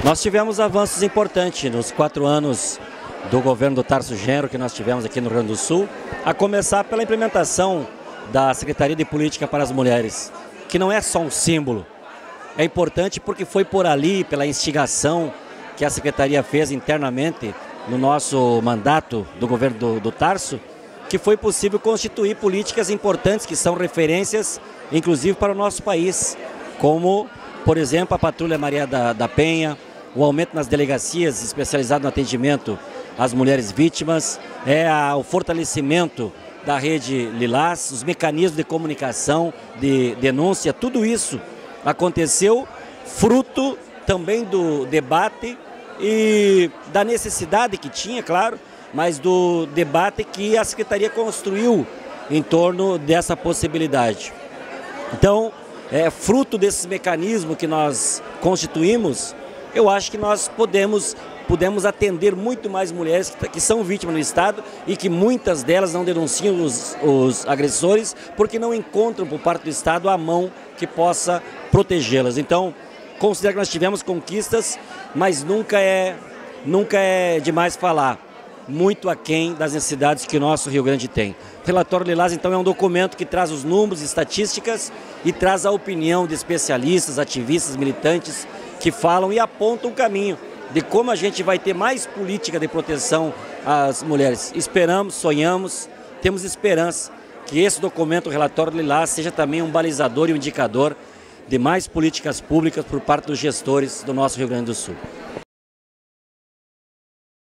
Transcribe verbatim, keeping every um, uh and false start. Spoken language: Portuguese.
Nós tivemos avanços importantes nos quatro anos do governo do Tarso Genro que nós tivemos aqui no Rio Grande do Sul, a começar pela implementação da Secretaria de Política para as Mulheres, que não é só um símbolo, é importante porque foi por ali, pela instigação que a Secretaria fez internamente no nosso mandato do governo do, do Tarso, que foi possível constituir políticas importantes que são referências, inclusive para o nosso país, como, por exemplo, a Patrulha Maria da, da Penha, o aumento nas delegacias especializadas no atendimento às mulheres vítimas, é a, o fortalecimento da rede Lilás, os mecanismos de comunicação, de denúncia, tudo isso aconteceu fruto também do debate e da necessidade que tinha, claro, mas do debate que a Secretaria construiu em torno dessa possibilidade. Então, é, fruto desses mecanismos que nós constituímos, eu acho que nós podemos, podemos atender muito mais mulheres que, que são vítimas no Estado e que muitas delas não denunciam os, os agressores porque não encontram por parte do Estado a mão que possa protegê-las. Então, considero que nós tivemos conquistas, mas nunca é, nunca é demais falar. Muito aquém das necessidades que o nosso Rio Grande tem. O relatório Lilás, então, é um documento que traz os números, estatísticas e traz a opinião de especialistas, ativistas, militantes que falam e apontam o caminho de como a gente vai ter mais política de proteção às mulheres. Esperamos, sonhamos, temos esperança que esse documento, o relatório Lilás, seja também um balizador e um indicador de mais políticas públicas por parte dos gestores do nosso Rio Grande do Sul.